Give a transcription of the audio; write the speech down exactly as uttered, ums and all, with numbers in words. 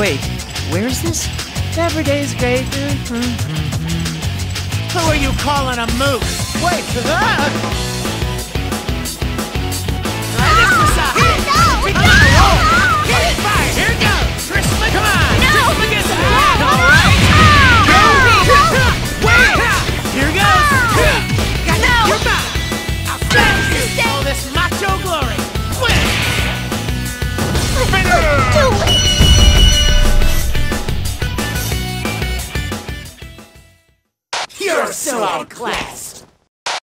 Wait, where is this? Every day's great. Who are you calling a mook? Wait! Ah!